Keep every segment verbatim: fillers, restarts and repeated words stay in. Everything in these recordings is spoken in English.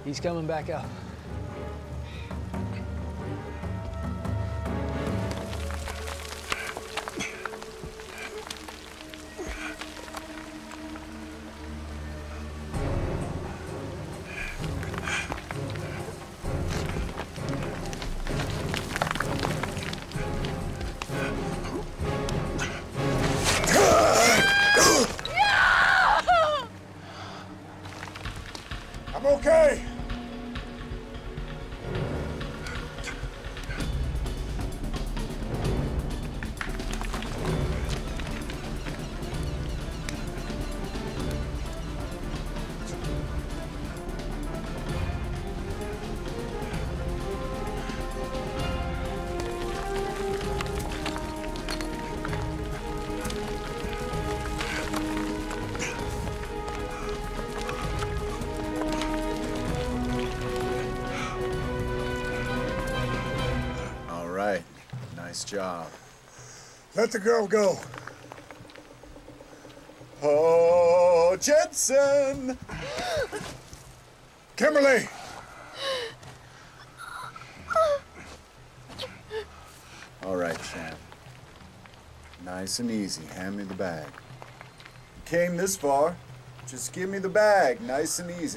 He's coming back up. I'm okay. All right. Nice job. Let the girl go. Oh, Jensen! Kimberly! All right, champ. Nice and easy. Hand me the bag. Came this far. Just give me the bag. Nice and easy.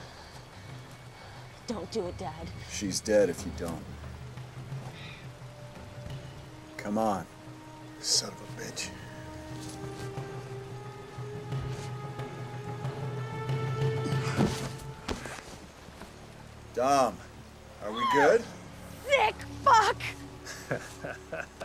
Don't do it, Dad. She's dead if you don't. Come on. Son of a bitch. Dom, are we good? Sick fuck!